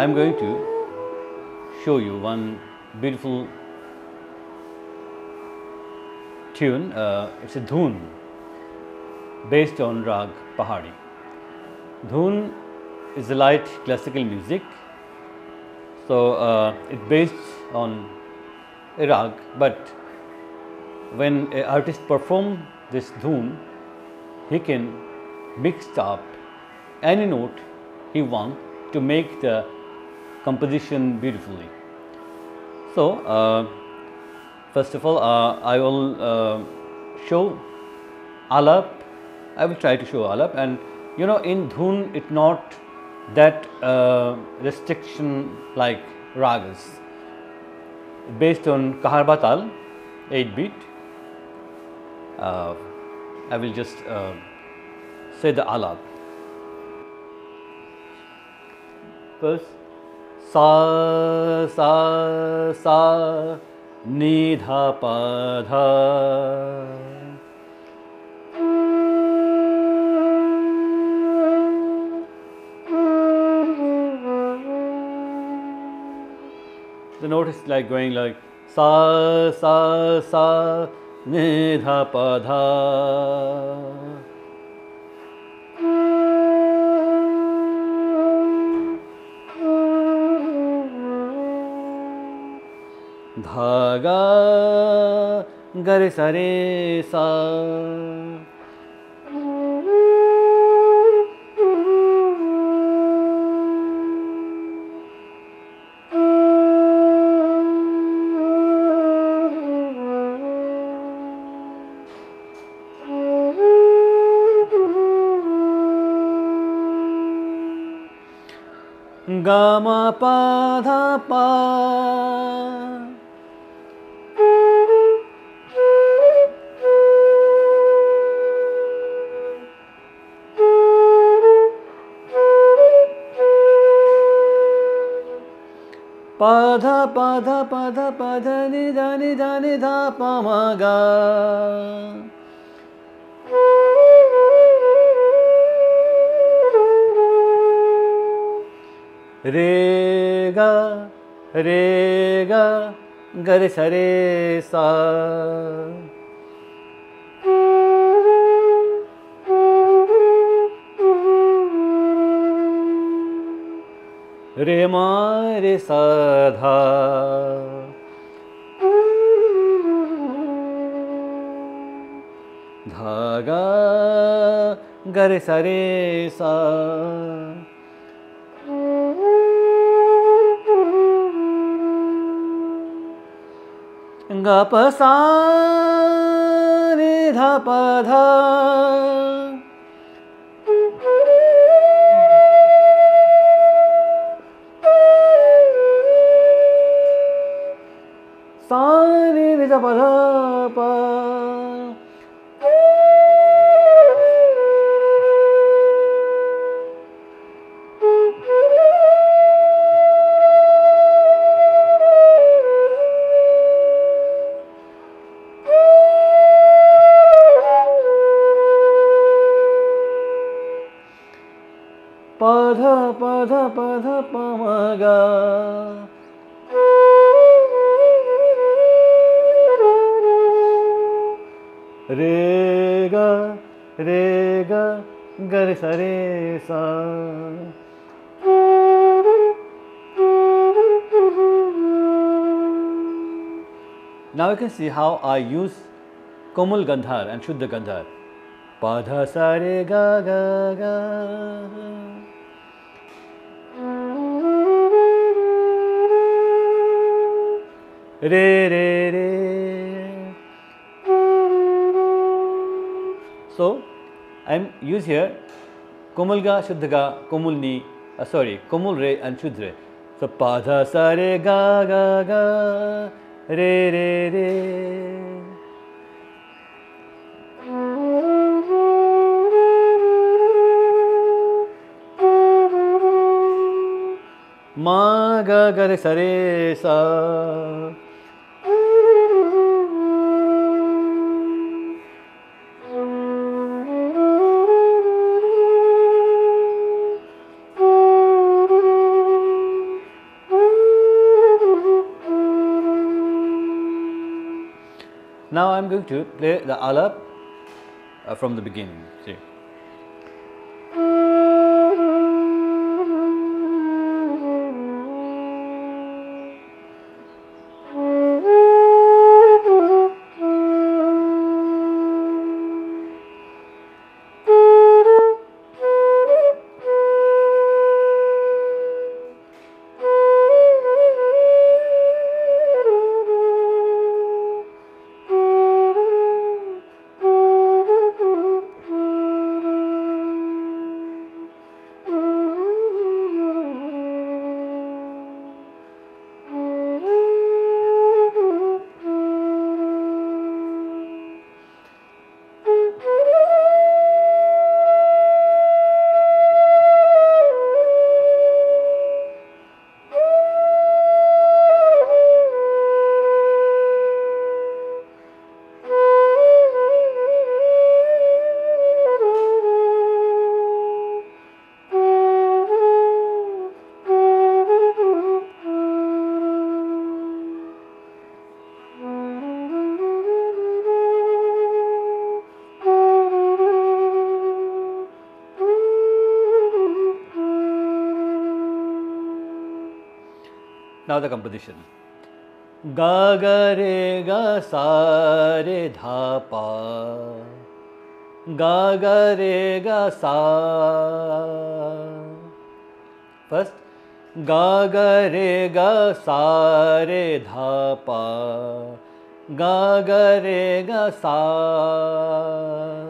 am going to show you one beautiful tune. It's a Dhun based on rag Pahadi. Dhun is a light classical music, so it's based on a rag, but when an artist performs this Dhun, he can mix up any note he wants to make the composition beautifully. So, first of all, I will show alap. I will try to show alap, and you know, in Dhun it's not that restriction like ragas. Based on Kaharbatal, 8-beat. I will just say the alap. First, sa sa sa ni dha pa dha. The note is like going like sa sa sa ni dha pa dha. Dhaga gare sare sa. Ga ma pa dha pa. Pa dha pa dha pa dha pa dha ni dha ni dha ni dha pa ma ga. Re ga gare sare sa. Re ma re sa dha. Dha ga gare sare sa. Ga pa sa ni dha pa dha. Sa ni dha pa dha pa. Pa dha pa dha pa dha pa ma ga. Re ga gare sare sa. Now you can see how I use Komal Gandhar and Shuddha Gandhar. Pa dha sa re ga ga ga. Re re re. So I am use here Komal ga, Shuddha ga, Komal ni, Komal re and Shuddha re. So pa dha sa re ga ga ga. Re re re. Ma ga gare sare sa. Now I am going to play the alap from the beginning. See. Now the composition. Ga ga re ga sa re dha pa. Ga ga re ga sa. First, ga ga re ga sa re dha pa. Ga ga re ga sa.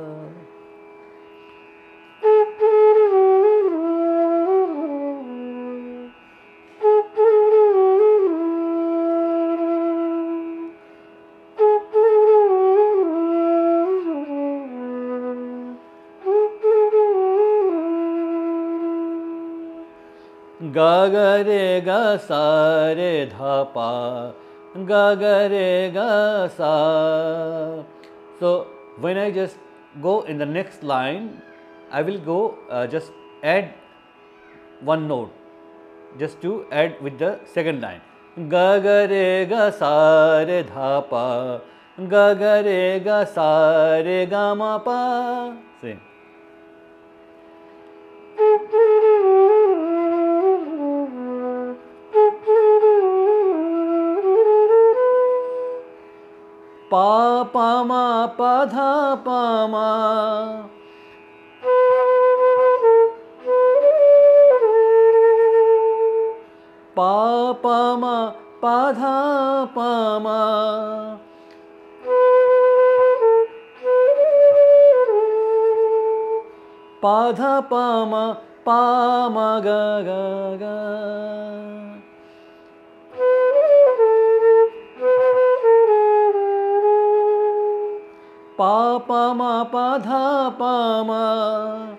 Ga ga re ga sa re dha pa. Ga ga re ga sa. So when I just go in the next line, I will go just add one note, just to add with the second line. Ga ga re ga sa re dha pa. Ga ga re ga sa re ga ma pa. Same. Pa pa ma pa dha pa ma. Pa pa ma pa dha pa ma. Pa dha pa ma ga ga ga. Pa pa ma pa dha pa ma.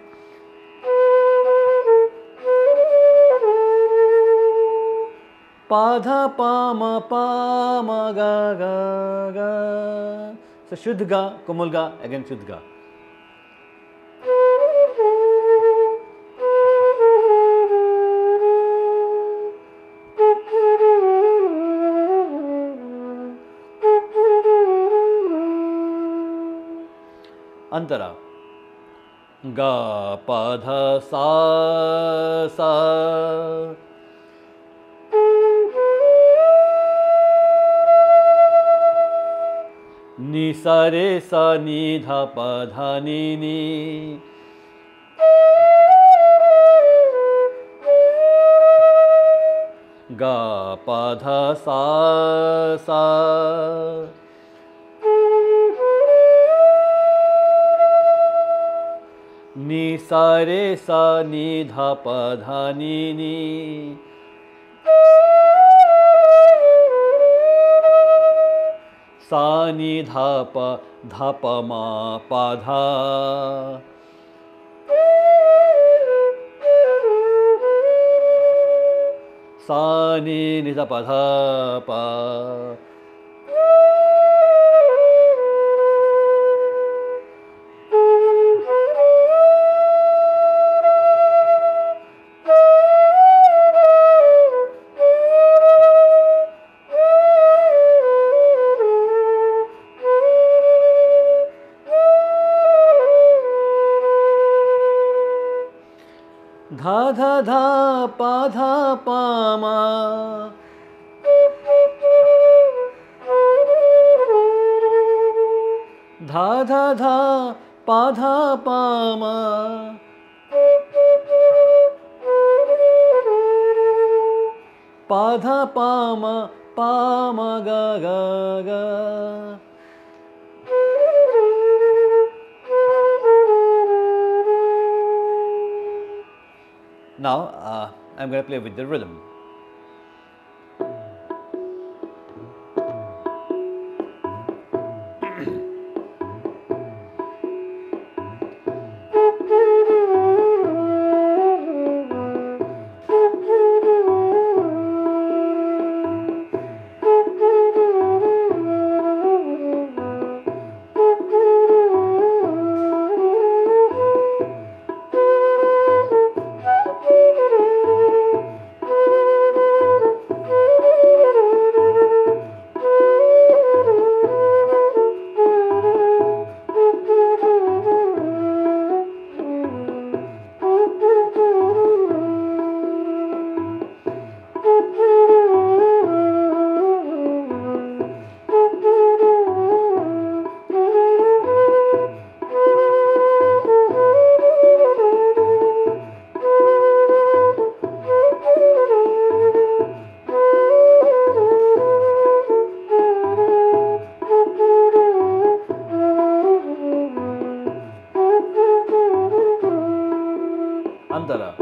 Pa dha pa ma ga ga ga. So Shuddh ga, Komal ga, again Shuddh ga. Antara. Ga pa dha sa sa. Ni sa re sa ni dha pa dha ni ni. Ga pa dha sa sa. Ni sa re sa ni dha pa dha ni ni. Sa ni dha pa ma pa dha. Sa ni ni dha pa dha pa. dha pa ma. Dha pa ma. Pa ma ga ga ga. Now I'm going to play with the rhythm. Antara.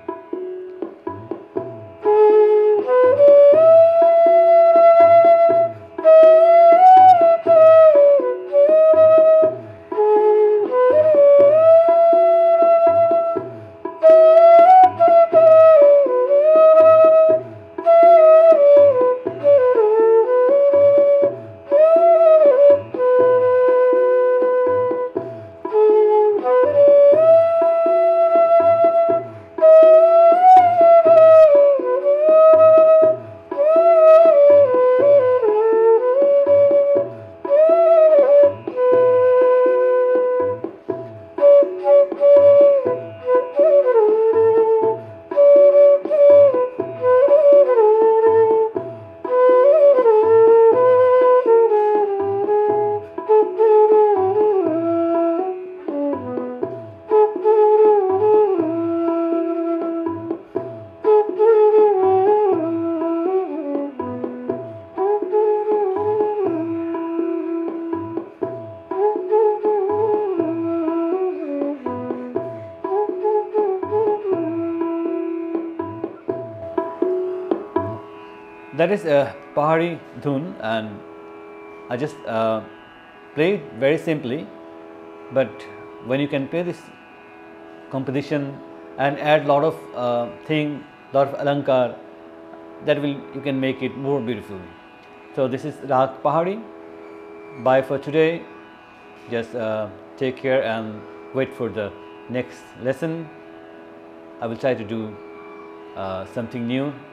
That is a Pahadi Dhun, and I just played very simply, but when you can play this composition and add lot of lot of alankar, you can make it more beautiful. So this is Rag Pahadi. Bye for today. Just take care and wait for the next lesson. I will try to do something new.